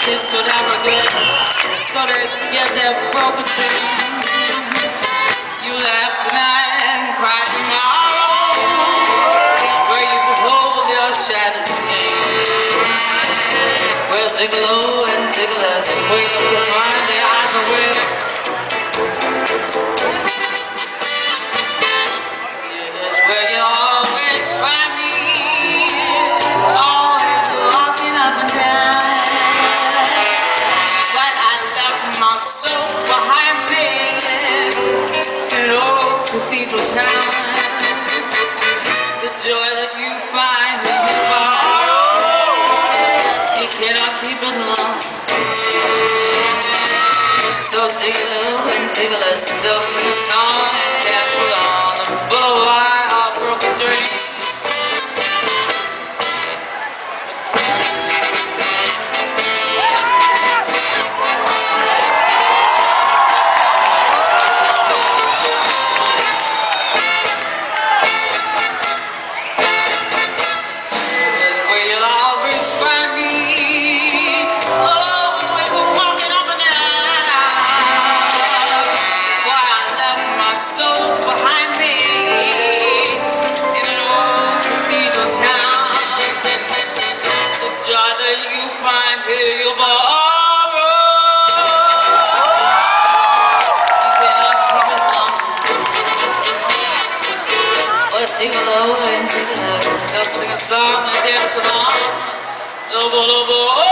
places so they regret, so they forget their broken dreams. You laugh tonight and cry tomorrow, where you behold your shattered schemes. Where Gigolo and Gigolets wait to find their eyes are red. Yes, where you always find me, always walking up and down. But I left my soul behind me in an old cathedral town. The joy that you find in your borrow, you cannot keep it long. So Gigolo and Gigolets still sing a song and dance along the boulevard of broken dreams. You find here you borrow, you cannot keep it long. But Gigolo and Gigolets still sing a song and dance along. Lobo, lobo,